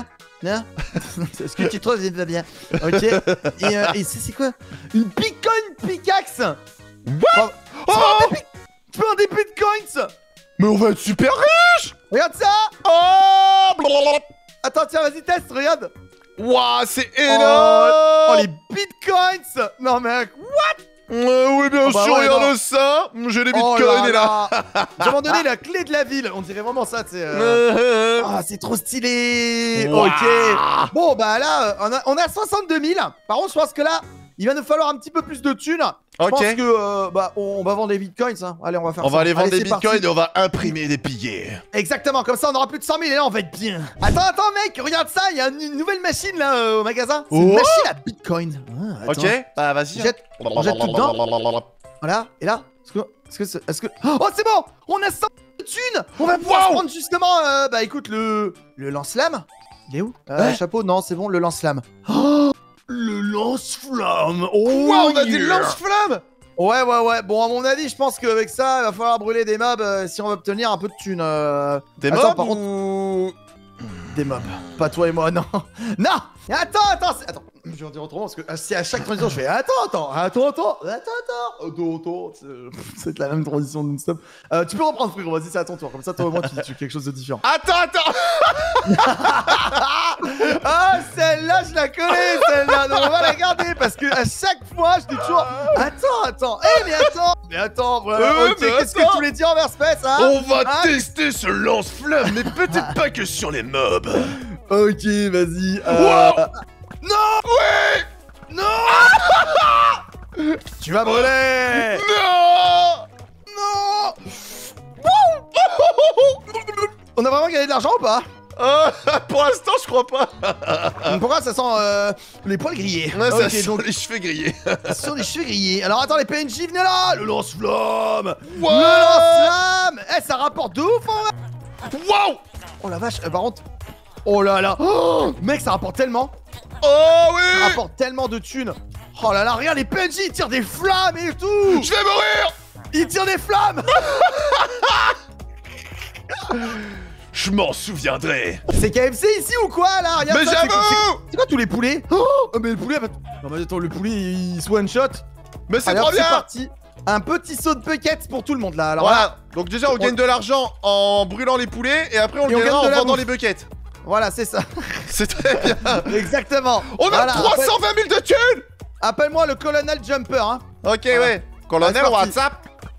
Speaker 2: Non. Ce que tu trouves, c'est pas bien. Ok. Et ça, c'est quoi? Une Bitcoin pickaxe.
Speaker 1: What?
Speaker 2: Oh,
Speaker 1: Oh,
Speaker 2: tu peux avoir des bitcoins.
Speaker 1: mais on va être super riche.
Speaker 2: Regarde ça.
Speaker 1: Oh, blablabla.
Speaker 2: Attends, tiens, vas-y, teste, regarde.
Speaker 1: Waouh, c'est
Speaker 2: Oh,
Speaker 1: énorme.
Speaker 2: les bitcoins. Non, mec.
Speaker 1: Oui, bien
Speaker 2: bah
Speaker 1: sûr,
Speaker 2: ouais,
Speaker 1: regarde
Speaker 2: non.
Speaker 1: ça. J'ai les
Speaker 2: Oh
Speaker 1: bitcoins et là.
Speaker 2: J'ai abandonné la clé de la ville. On dirait vraiment ça, tu sais. Ah, c'est trop stylé.
Speaker 1: Wow.
Speaker 2: Ok. Bon, bah là, on a 62 000. Par contre, je pense que là, il va nous falloir un petit peu plus de thunes. Je pense
Speaker 1: Ok.
Speaker 2: que bah, on va vendre des bitcoins. Hein. Allez, on va faire ça.
Speaker 1: On va aller vendre
Speaker 2: Allez,
Speaker 1: des
Speaker 2: c'est parti.
Speaker 1: bitcoins et on va imprimer des billets.
Speaker 2: Exactement, comme ça on aura plus de 100 000 et là on va être bien. Attends, mec, regarde ça, il y a une nouvelle machine là au magasin. C'est une
Speaker 1: Oh.
Speaker 2: machine à bitcoin. Ah, attends.
Speaker 1: Ok, bah vas-y.
Speaker 2: Jette- on jette tout dedans. Voilà, et là, est-ce que... Oh, c'est bon. On a 100 de thunes. On va pouvoir
Speaker 1: Wow.
Speaker 2: prendre justement, bah écoute, le lance-flamme. Il est où? Chapeau, non, c'est bon, le lance-flamme. Oh, le lance-flamme. Oh,
Speaker 1: Wow, on a des
Speaker 2: yeah.
Speaker 1: lance-flammes.
Speaker 2: Ouais. Bon, à mon avis, je pense qu'avec ça, il va falloir brûler des mobs si on veut obtenir un peu de thunes.
Speaker 1: Des
Speaker 2: Attends,
Speaker 1: mobs
Speaker 2: par
Speaker 1: ou...
Speaker 2: Des mobs. Pas toi et moi, non. Non. Attends. Je vais en dire autrement parce que si à chaque transition je fais attends. C'est la même transition non-stop. Tu peux reprendre, frérot, vas-y, c'est à ton tour. Comme ça, toi au moins, tu fais quelque chose de différent.
Speaker 1: Attends.
Speaker 2: Ah, celle-là, je la connais, celle-là. Donc, on va la garder parce que à chaque fois, je dis toujours attends. Mais attends, voilà. Ok,
Speaker 1: mais
Speaker 2: qu'est-ce que
Speaker 1: attends.
Speaker 2: tu voulais dire, Verspace, hein?
Speaker 1: On va
Speaker 2: Ah.
Speaker 1: tester ce lance-flamme, mais peut-être pas que sur les mobs.
Speaker 2: Ok, vas-y.
Speaker 1: Wow.
Speaker 2: Non.
Speaker 1: Ouais.
Speaker 2: Non. Tu vas brûler.
Speaker 1: Non.
Speaker 2: On a vraiment gagné de l'argent ou pas?
Speaker 1: Pour l'instant, je crois pas.
Speaker 2: Pourquoi ça sent les poils grillés?
Speaker 1: Ouais, ça
Speaker 2: Ok,
Speaker 1: sent
Speaker 2: donc
Speaker 1: les cheveux grillés.
Speaker 2: sur les cheveux grillés. Alors attends, les PNJ, venez là. Le lance-flamme.
Speaker 1: Wow.
Speaker 2: Le lance-flamme. Eh, ça rapporte de ouf, hein.
Speaker 1: Wow.
Speaker 2: Oh la vache, par contre. Oh là là. Oh, mec, ça rapporte tellement.
Speaker 1: Oh
Speaker 2: Ça
Speaker 1: oui.
Speaker 2: rapporte tellement de thunes. Oh là là, regarde, les PNJ, ils tirent des flammes et tout.
Speaker 1: Je vais mourir.
Speaker 2: Ils tirent des flammes.
Speaker 1: Je m'en souviendrai.
Speaker 2: C'est KFC ici ou quoi là? Regarde
Speaker 1: Mais
Speaker 2: ça,
Speaker 1: j'avoue.
Speaker 2: c'est quoi tous les poulets? Oh, mais le poulet, non mais attends, le poulet il se one shot.
Speaker 1: Mais c'est
Speaker 2: Allez,
Speaker 1: trop
Speaker 2: hop, c'est
Speaker 1: bien.
Speaker 2: parti. Un petit saut de buckets pour tout le monde là. Alors
Speaker 1: Voilà. Donc déjà, on gagne de l'argent en brûlant les poulets et après on
Speaker 2: Et on
Speaker 1: gagnera
Speaker 2: gagne de
Speaker 1: en
Speaker 2: la
Speaker 1: vendant
Speaker 2: bouffe.
Speaker 1: les buckets.
Speaker 2: voilà, c'est ça.
Speaker 1: C'est très bien.
Speaker 2: Exactement.
Speaker 1: On a
Speaker 2: Voilà,
Speaker 1: 320 000 de thunes.
Speaker 2: Appelle-moi le colonel Jumper, hein.
Speaker 1: Ok,
Speaker 2: Voilà.
Speaker 1: ouais. Colonel
Speaker 2: Ah, c'est parti.
Speaker 1: WhatsApp.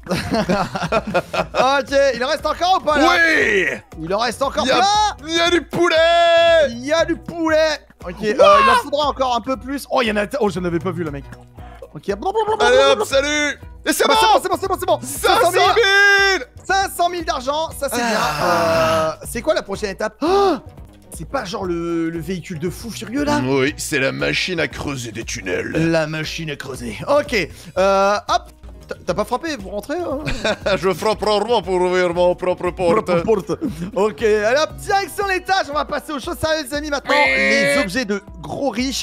Speaker 2: Ok, il en reste encore ou pas là?
Speaker 1: Oui.
Speaker 2: Il en reste encore
Speaker 1: Il y a-
Speaker 2: plein.
Speaker 1: Il y a du poulet.
Speaker 2: Il y a du poulet. Ok, il en faudra encore un peu plus. Oh, il y en a. Oh, je n'avais pas vu le mec. Ok.
Speaker 1: Allez hop, salut. Et c'est
Speaker 2: Ah bah,
Speaker 1: bon.
Speaker 2: c'est bon.
Speaker 1: 500 000.
Speaker 2: 500 000 d'argent, ça c'est bien. C'est quoi la prochaine étape? Oh, c'est pas genre le véhicule de fou furieux là?
Speaker 1: Oui, c'est la machine à creuser des tunnels.
Speaker 2: La machine à creuser. Ok. Hop. T'as pas frappé pour rentrer?
Speaker 1: Je frappe rarement pour ouvrir mon propre porte.
Speaker 2: Ok, allez hop, direction l'étage. On va passer aux choses sérieuses, les amis, maintenant. Les objets de gros riches.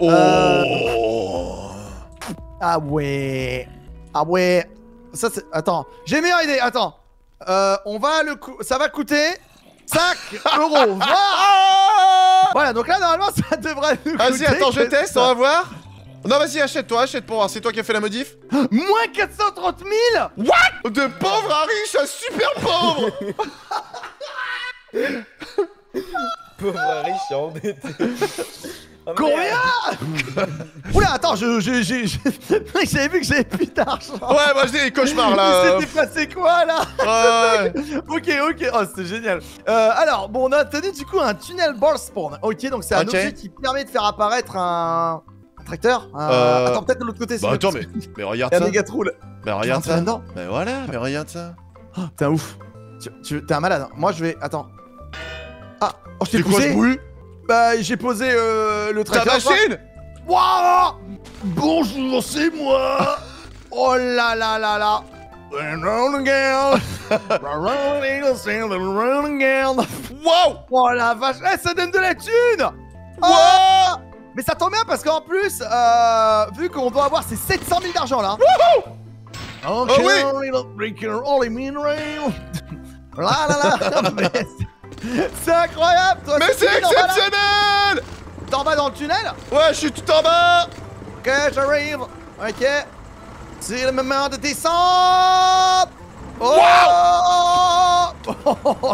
Speaker 1: Oh.
Speaker 2: Ah ouais. Ça c'est... Attends, j'ai une meilleure idée, attends. On va ça va coûter 5 €. Voilà. Voilà, donc là, normalement, ça devrait nous coûter...
Speaker 1: Vas-y, attends, je teste, on va voir. Non, vas-y, achète pour voir. C'est toi qui as fait la modif.
Speaker 2: Moins 430 000.
Speaker 1: What? De pauvre à riche à super pauvre.
Speaker 3: Pauvre riche endetté. Oh,
Speaker 2: Combien? Oula, attends, j'avais vu que j'avais plus d'argent.
Speaker 1: Ouais, moi j'ai des cauchemars
Speaker 2: Il
Speaker 1: là.
Speaker 2: s'était passé quoi là?
Speaker 1: Ouais.
Speaker 2: Ok, oh c'était génial. Alors, bon, on a obtenu du coup un tunnel ball spawn. Ok, donc c'est un
Speaker 1: Ok.
Speaker 2: objet qui permet de faire apparaître un tracteur. Attends, peut-être de l'autre côté.
Speaker 1: Bah
Speaker 2: c'est
Speaker 1: attends,
Speaker 2: mieux,
Speaker 1: mais regarde
Speaker 2: un
Speaker 1: ça.
Speaker 2: méga trou là.
Speaker 1: Mais regarde ça.
Speaker 2: Dedans.
Speaker 1: Mais voilà, mais regarde ça.
Speaker 2: Oh, t'es un ouf. T'es un malade. Hein. Moi je vais. Attends. Ah, oh, je t'ai
Speaker 1: C'est quoi ce
Speaker 2: poussé.
Speaker 1: bruit?
Speaker 2: Bah, j'ai posé le
Speaker 1: Ta
Speaker 2: tracteur.
Speaker 1: machine?
Speaker 2: Waouh! Bonjour, c'est moi! Oh là là là là!
Speaker 1: Wow!
Speaker 2: Oh la vache! Eh, ça donne de la thune!
Speaker 1: Wow!
Speaker 2: Oh, mais ça tombe bien parce qu'en plus, vu qu'on doit avoir ces 700 000 d'argent là.
Speaker 1: Oh oui!
Speaker 2: Là là là! Mais c'est incroyable! Toi,
Speaker 1: Mais c'est
Speaker 2: normal, hein.
Speaker 1: exceptionnel!
Speaker 2: en bas dans le tunnel?
Speaker 1: Ouais, je suis tout en bas.
Speaker 2: Ok, j'arrive. Ok. C'est le moment de descendre. Oh! Oh,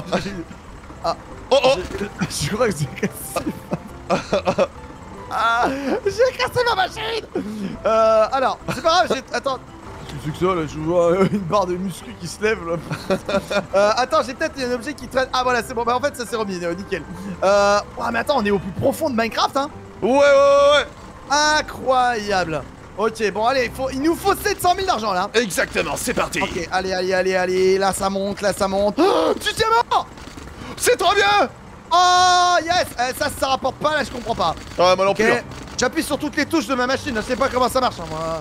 Speaker 1: Oh oh.
Speaker 2: je crois que j'ai cassé. Ah, j'ai cassé ma machine. Alors, c'est pas grave, attends. Qu'est-ce que c'est que ça là? Je vois une barre de muscu qui se lève là. Attends, j'ai peut-être un objet qui traîne. Ah voilà, c'est bon, bah en fait ça s'est remis, nickel. Ouais, mais attends, on est au plus profond de Minecraft, hein.
Speaker 1: Ouais.
Speaker 2: Incroyable. Ok, bon allez, il nous faut 700 000 d'argent là.
Speaker 1: Exactement, c'est parti.
Speaker 2: Ok, allez, là ça monte, Oh, du diamant.
Speaker 1: C'est trop bien.
Speaker 2: Oh yes, ça rapporte pas là, je comprends pas.
Speaker 1: Ouais, moi non
Speaker 2: Ok,
Speaker 1: plus.
Speaker 2: j'appuie sur toutes les touches de ma machine, je sais pas comment ça marche, hein, moi.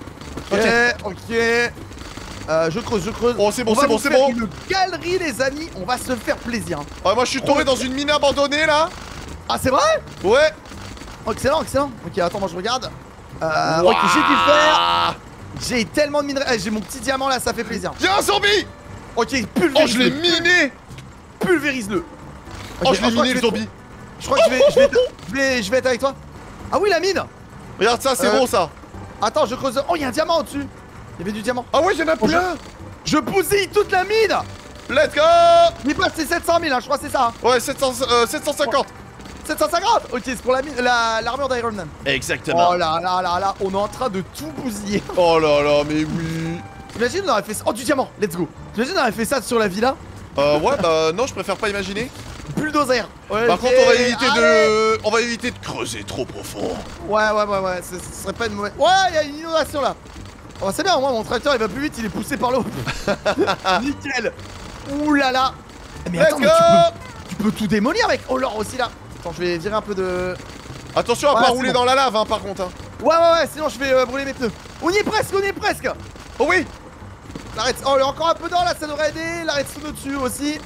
Speaker 2: Ok. Je creuse.
Speaker 1: Oh, c'est bon,
Speaker 2: On va vous
Speaker 1: c'est
Speaker 2: faire
Speaker 1: bon.
Speaker 2: une galerie, les amis, on va se faire plaisir.
Speaker 1: Ouais, moi je suis tombé dans une mine abandonnée là.
Speaker 2: Ah, c'est vrai?
Speaker 1: Ouais.
Speaker 2: Oh, excellent. Ok, attends, moi je regarde. Ok, j'ai dû faire. J'ai tellement de minerais. J'ai mon petit diamant là, ça fait plaisir.
Speaker 1: Y'a un zombie.
Speaker 2: Ok,
Speaker 1: Oh,
Speaker 2: pulvérise-le.
Speaker 1: je l'ai miné.
Speaker 2: Pulvérise-le.
Speaker 1: Oh, je l'ai miné le zombie.
Speaker 2: Je crois que je vais être avec toi. Ah oui, la mine.
Speaker 1: Regarde ça, c'est bon ça.
Speaker 2: Attends, je creuse. Oh, il y a un diamant au-dessus. Il y avait du diamant.
Speaker 1: Ah ouais, y'en a plein.
Speaker 2: Je bousille toute la mine.
Speaker 1: Let's go.
Speaker 2: Il passe, c'est 700 000, hein, je crois que c'est ça.
Speaker 1: Ouais, 750.
Speaker 2: 750. Ok, c'est pour l'armure d'Iron Man.
Speaker 1: Exactement.
Speaker 2: Oh là, on est en train de tout bousiller.
Speaker 1: Oh là là, mais oui.
Speaker 2: T'imagines, on aurait fait ça. Oh, du diamant, let's go. T'imagines, on aurait fait ça sur la villa.
Speaker 1: Ouais, bah non, je préfère pas imaginer.
Speaker 2: Bulldozer. Ouais,
Speaker 1: Par
Speaker 2: ok,
Speaker 1: contre, on va éviter de creuser trop profond.
Speaker 2: Ouais, ce serait pas une mauvaise. Ouais, il y a une inondation là. Oh, c'est bien, moi mon tracteur il va plus vite, il est poussé par l'eau. Nickel. Ouh là là. Mais attends, mais tu peux tout démolir avec. Oh l'or aussi là. Attends, je vais virer un peu de.
Speaker 1: Attention à pas rouler dans la lave, hein, par contre. Hein.
Speaker 2: Ouais, sinon je vais brûler mes pneus. On y est presque.
Speaker 1: Oh oui.
Speaker 2: Oh, il y a encore un peu d'or là, ça devrait aider. La redstone au-dessus aussi.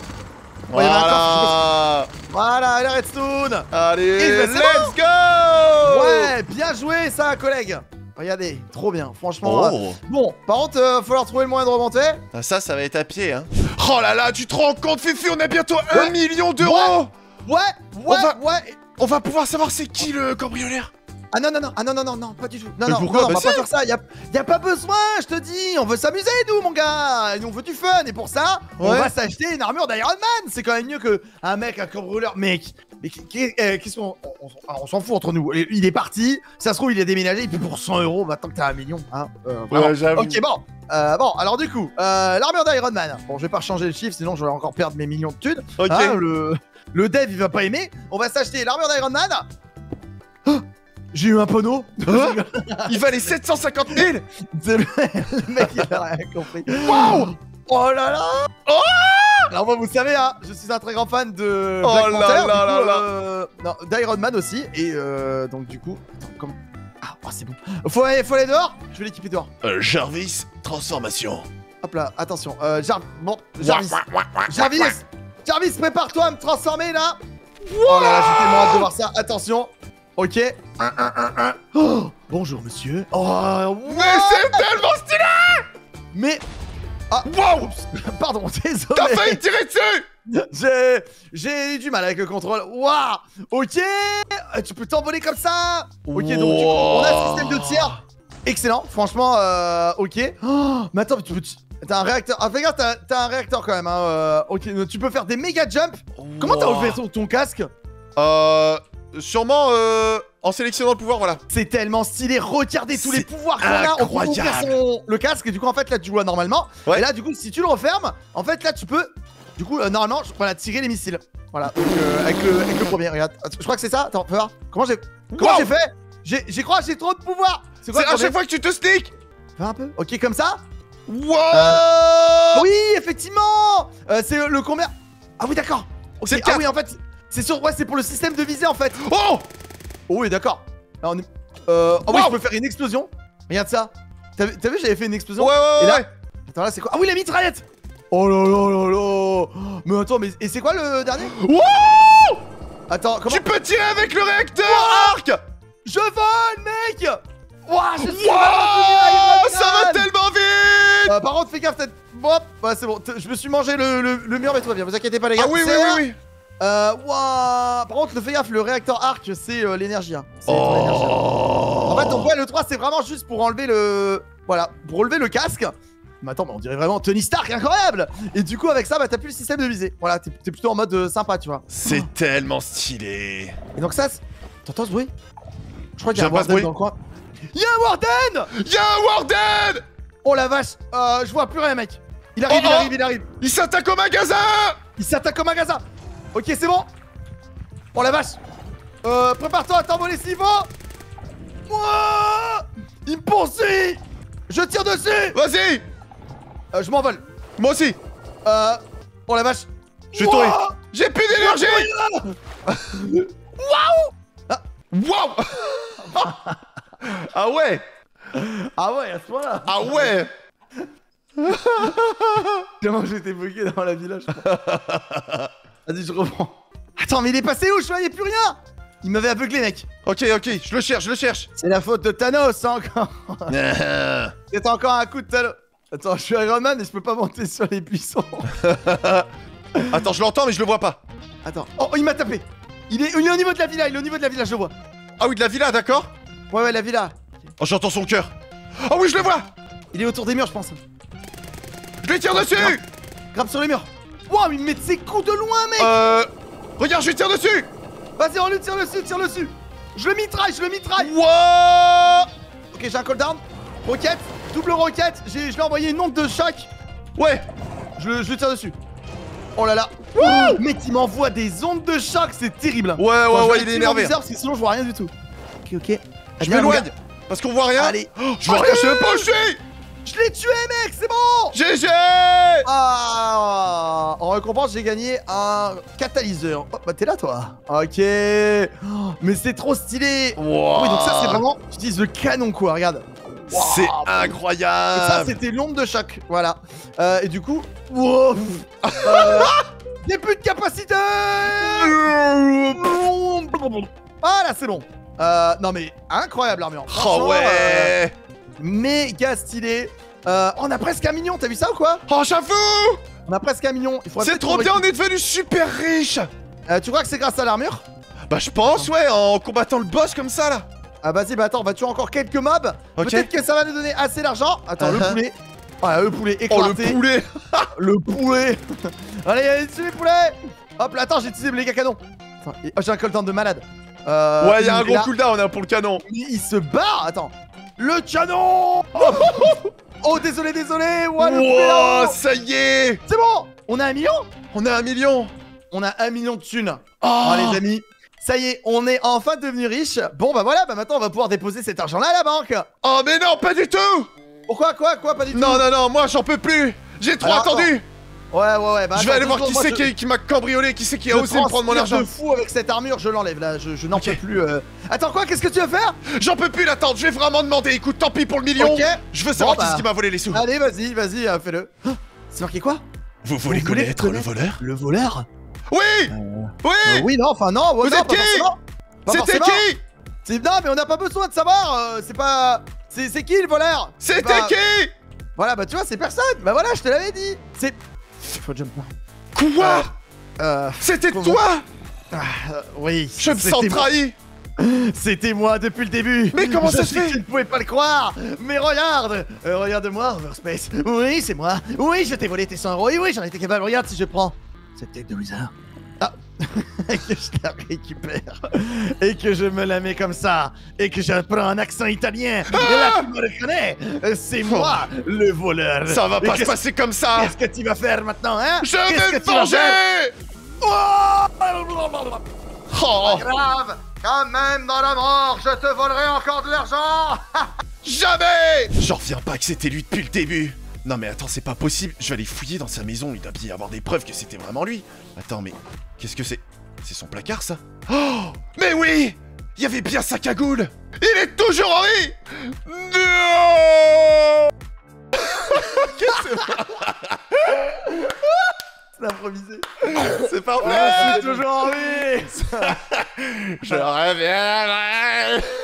Speaker 1: Voilà.
Speaker 2: Voilà, la redstone.
Speaker 1: Allez,
Speaker 2: bah,
Speaker 1: let's go.
Speaker 2: Ouais, bien joué ça, collègue. Regardez, trop bien, franchement.
Speaker 1: Oh.
Speaker 2: Bon, par contre, falloir trouver le moyen de remonter.
Speaker 1: Ah, ça va être à pied, hein. Oh là là, tu te rends compte, Fifi, on a bientôt 1 million d'euros.
Speaker 2: Ouais.
Speaker 1: On va pouvoir savoir c'est qui le cambrioleur.
Speaker 2: Ah non, pas du tout. Non,
Speaker 1: Mais pourquoi?
Speaker 2: on
Speaker 1: Bah
Speaker 2: va pas faire ça. Y a pas besoin, je te dis. On veut s'amuser, nous, mon gars. Nous, on veut du fun. Et pour ça, on va s'acheter une armure d'Iron Man. C'est quand même mieux qu'un mec, un cambrioleur. Mec, qu'est-ce qu'on. On s'en fout entre nous. Il est parti. Ça se trouve, il est déménagé. Et puis pour 100 euros, bah, tant que t'as 1 million. Hein,
Speaker 1: Ouais, j'avoue.
Speaker 2: ok, bon. Bon, alors du coup, l'armure d'Iron Man. Bon, je vais pas changer le chiffre, sinon je vais encore perdre mes millions de thunes.
Speaker 1: Ok.
Speaker 2: Hein, le dev, il va pas aimer. On va s'acheter l'armure d'Iron Man. J'ai eu un panneau.
Speaker 1: Il valait 750 000.
Speaker 2: C'est le mec, il a rien compris.
Speaker 1: Wow.
Speaker 2: Oh là là.
Speaker 1: Oh.
Speaker 2: Alors moi, vous savez, hein, je suis un très grand fan de
Speaker 1: Oh
Speaker 2: Black
Speaker 1: là
Speaker 2: Panther,
Speaker 1: là
Speaker 2: non, d'Iron Man aussi. Et donc du coup, attends, comment... Ah, oh, c'est bon. Faut aller dehors. Je vais l'équiper dehors.
Speaker 1: Jarvis, transformation.
Speaker 2: Hop là, attention. Jarvis, prépare-toi à me transformer là. Oh là là, j'ai tellement hâte de voir ça. Attention. Ok. Oh, bonjour monsieur. Oh,
Speaker 1: Mais c'est tellement stylé.
Speaker 2: Mais... Ah,
Speaker 1: wow.
Speaker 2: Pardon, désolé.
Speaker 1: T'as failli tirer dessus.
Speaker 2: J'ai eu du mal avec le contrôle. Waouh. Ok. Tu peux t'envoler comme ça. Ok, donc du coup, on a un système de tir. Excellent, franchement, ok. Oh, mais attends, t'as un réacteur. Ah, fais gaffe, t'as un réacteur quand même. Hein. Ok, tu peux faire des méga jumps. Comment t'as ouvert ton casque?
Speaker 1: Sûrement en sélectionnant le pouvoir, voilà.
Speaker 2: C'est tellement stylé, regardez tous les pouvoirs qu'on a. On peut ouvrir le casque et du coup en fait là tu vois normalement. Ouais. Et là du coup si tu le refermes, en fait là tu peux, du coup normalement, voilà, tirer les missiles. Voilà, donc avec le premier, regarde. Je crois que c'est ça, attends, fais voir. Comment j'ai fait? J'ai crois j'ai trop de pouvoir.
Speaker 1: C'est à chaque fois que tu te sneak.
Speaker 2: Fais un peu, ok comme ça.
Speaker 1: Wow.
Speaker 2: Oui effectivement. C'est le combien? Ah oui d'accord. Okay. Ah oui en fait. C'est sûr, ouais, c'est pour le système de visée en fait.
Speaker 1: Oh.
Speaker 2: Oh oui, d'accord. Là, on est... Oh oui, je peux faire une explosion. Regarde ça. T'as vu, j'avais fait une explosion.
Speaker 1: Ouais.
Speaker 2: Et là... Attends, là, c'est quoi? Ah oui, la mitraillette. Oh là là là là. Mais attends, mais... Et c'est quoi le dernier?
Speaker 1: Wow.
Speaker 2: Attends, comment...
Speaker 1: Tu peux tirer avec le réacteur arc.
Speaker 2: Je vole, mec. Ouah, je suis
Speaker 1: ça va tellement vite.
Speaker 2: Par contre, fais gaffe, hop. Ouais, c'est bon. Je me suis mangé le mur, mais tout va bien. Vous inquiétez pas, les gars.
Speaker 1: Ah oui.
Speaker 2: Ouah. Par contre, fais gaffe, le réacteur arc, c'est l'énergie. Hein. C'est ton énergie. En fait, donc ouais, le 3, c'est vraiment juste pour enlever le... Voilà, pour relever le casque. Mais attends, mais on dirait vraiment Tony Stark, incroyable. Et du coup, avec ça, bah t'as plus le système de visée. Voilà, t'es plutôt en mode sympa, tu vois.
Speaker 1: C'est tellement stylé.
Speaker 2: Et donc ça, t'entends ce bruit? Je crois qu'il y a un
Speaker 1: J'aime pas ce
Speaker 2: Warden
Speaker 1: bruit.
Speaker 2: dans le coin. Y'a un Warden!
Speaker 1: Y'a un Warden!
Speaker 2: Oh la vache, je vois plus rien, mec. Il arrive,
Speaker 1: Oh,
Speaker 2: il arrive, il arrive.
Speaker 1: Il s'attaque au magasin!
Speaker 2: Il s'attaque au magasin. Ok, c'est bon. Oh la vache. Prépare-toi à t'envoler s'il faut. Ouah. Il me poursuit. Je tire dessus.
Speaker 1: Vas-y!
Speaker 2: Je m'envole.
Speaker 1: Moi aussi!
Speaker 2: Oh la vache.
Speaker 1: Je vais tomber! J'ai plus d'énergie! Waouh! Ah ouais!
Speaker 2: Ah ouais, à ce moment-là.
Speaker 1: Ah ouais!
Speaker 2: Comment j'étais bloqué dans la village. Vas-y, je reprends. Attends, mais il est passé où? Je voyais plus rien. Il m'avait aveuglé, mec.
Speaker 1: Ok, je le cherche,
Speaker 2: C'est la faute de Thanos, hein, encore. C'est encore un coup de Thanos. Attends, je suis Iron Man et je peux pas monter sur les buissons.
Speaker 1: Attends, je l'entends mais je le vois pas.
Speaker 2: Attends. Oh, il m'a tapé. Il est au niveau de la villa, je le vois.
Speaker 1: Ah oui, de la villa, d'accord?
Speaker 2: Ouais, la villa.
Speaker 1: Oh, j'entends son cœur. Oh oui, je le vois!
Speaker 2: Il est autour des murs, je pense.
Speaker 1: Je lui tire dessus!
Speaker 2: Grappe sur les murs. Wow, il me met de ses coups de loin, mec.
Speaker 1: Regarde, je lui tire dessus!
Speaker 2: Vas-y, on lui tire dessus. Je le mitraille.
Speaker 1: Wouah!
Speaker 2: Ok, j'ai un cooldown. Roquette, double roquette. Je lui ai envoyé une onde de choc.
Speaker 1: Ouais!
Speaker 2: Je le tire dessus. Oh là là. Mec, il m'envoie des ondes de choc, c'est terrible.
Speaker 1: Ouais, il est énervé.
Speaker 2: Parce que sinon, je vois rien du tout. Ok.
Speaker 1: Je m'éloigne! Parce qu'on voit rien!
Speaker 2: Allez.
Speaker 1: Oh, je vois rien, je sais même pas où je suis!
Speaker 2: Je l'ai tué, mec, c'est bon.
Speaker 1: GG!
Speaker 2: Ah. En récompense, j'ai gagné un catalyseur. Oh, bah t'es là, toi. Ok. Oh, mais c'est trop stylé.
Speaker 1: Wow.
Speaker 2: Oui, donc ça, c'est vraiment... J'utilise le canon, quoi, regarde.
Speaker 1: C'est
Speaker 2: Et
Speaker 1: incroyable!
Speaker 2: ça, c'était l'onde de choc, voilà. Et du coup... Wow. J'ai plus de capacité. Ah là, c'est bon. Non mais, incroyable l'armure.
Speaker 1: Oh ouais!
Speaker 2: Méga stylé. On a presque 1 million, t'as vu ça ou quoi?
Speaker 1: Oh, j'avoue!
Speaker 2: On a presque 1 million.
Speaker 1: C'est trop bien, on est devenu super riche!
Speaker 2: Tu crois que c'est grâce à l'armure?
Speaker 1: Bah je pense, ouais, en combattant le boss comme ça, là.
Speaker 2: Ah vas-y, bah attends, on va tuer encore quelques mobs.
Speaker 1: Ok.
Speaker 2: Peut-être que ça va nous donner assez d'argent. Attends, le poulet. Ouais, le poulet éclaté.
Speaker 1: Oh, le poulet!
Speaker 2: Le poulet. Allez, dessus les poulets. Hop là, attends, j'ai utilisé le méga canon. Attends, oh, j'ai un cooldown de malade.
Speaker 1: Ouais, y'a un gros cooldown pour le canon.
Speaker 2: Il se barre. Attends. Le canon. Oh, désolé. Ouais, le poulet là.
Speaker 1: Wow, ça y est!
Speaker 2: C'est bon. On a 1 million.
Speaker 1: On a 1 million!
Speaker 2: On a 1 million de thunes.
Speaker 1: Oh,
Speaker 2: Les amis. Ça y est, on est enfin devenu riche. Bon, bah voilà, bah maintenant on va pouvoir déposer cet argent-là à la banque.
Speaker 1: Oh, mais non, pas du tout!
Speaker 2: Pourquoi, pas du tout.
Speaker 1: Non, moi j'en peux plus! J'ai trop
Speaker 2: Alors,
Speaker 1: attendu!
Speaker 2: Ouais, bah
Speaker 1: Je vais
Speaker 2: attends,
Speaker 1: aller voir
Speaker 2: 2
Speaker 1: qui
Speaker 2: secondes,
Speaker 1: c'est
Speaker 2: moi,
Speaker 1: qui m'a cambriolé, qui c'est qui a
Speaker 2: je
Speaker 1: osé me prendre mon
Speaker 2: transpire
Speaker 1: argent.
Speaker 2: de fou avec cette armure, je l'enlève là, je n'en peux plus. Attends, quoi? Qu'est-ce que tu veux faire?
Speaker 1: J'en peux plus l'attendre, je vais vraiment demander. Écoute, tant pis pour le million.
Speaker 2: Ok.
Speaker 1: Je veux savoir
Speaker 2: Bon,
Speaker 1: qui c'est
Speaker 2: bah.
Speaker 1: qui m'a volé les sous.
Speaker 2: Allez, vas-y, fais-le. Ah, c'est marqué quoi?
Speaker 1: Vous voulez
Speaker 2: Vous voulez
Speaker 1: connaître le voleur?
Speaker 2: Le voleur?
Speaker 1: Oui! Oui!
Speaker 2: Oui, non, enfin non,
Speaker 1: Vous
Speaker 2: non,
Speaker 1: êtes
Speaker 2: pas
Speaker 1: qui?
Speaker 2: forcément. Pas
Speaker 1: C'était
Speaker 2: forcément.
Speaker 1: qui?
Speaker 2: Non, mais on n'a pas besoin de savoir. C'est pas. C'est qui le voleur?
Speaker 1: C'était
Speaker 2: pas-
Speaker 1: qui?
Speaker 2: Voilà, bah tu vois, c'est personne. Bah voilà, je te l'avais dit. C'est. Faut jump.
Speaker 1: Quoi? C'était
Speaker 2: comment-
Speaker 1: toi?
Speaker 2: Oui.
Speaker 1: Je me sens
Speaker 2: c'était-
Speaker 1: trahi.
Speaker 2: C'était moi depuis le début.
Speaker 1: Mais comment ça se
Speaker 2: Je sais que
Speaker 1: fait?
Speaker 2: Tu ne pouvais pas le croire. Mais regarde. Regarde-moi, Overspace. Oui, c'est moi. Oui, je t'ai volé tes 100 €. Oui, j'en étais capable. Regarde si je prends cette tête de wizard. Ah. Et que je la récupère. Et que je me la mets comme ça. Et que je prends un accent italien. Et là, tu me reconnais. C'est moi, le voleur.
Speaker 1: Ça va
Speaker 2: Et
Speaker 1: pas se
Speaker 2: qu'est-ce-
Speaker 1: passer comme ça.
Speaker 2: Qu'est-ce que tu vas faire maintenant, hein?
Speaker 1: Je
Speaker 2: Qu'est-ce
Speaker 1: vais
Speaker 2: que
Speaker 1: me
Speaker 2: tu vas faire?
Speaker 1: venger. Oh,
Speaker 2: Grave. Quand même dans la mort, je te volerai encore de l'argent.
Speaker 1: jamais. J'en reviens pas que c'était lui depuis le début. Non mais attends, c'est pas possible. Je vais aller fouiller dans sa maison. Il doit bien y avoir des preuves que c'était vraiment lui. Attends, mais qu'est-ce que c'est? C'est son placard, ça? Oh, mais oui! Il y avait bien sa cagoule! Il est toujours en vie! Non!
Speaker 2: C'est improvisé.
Speaker 1: C'est parfait!
Speaker 2: Je suis toujours en vie.
Speaker 1: Je reviens!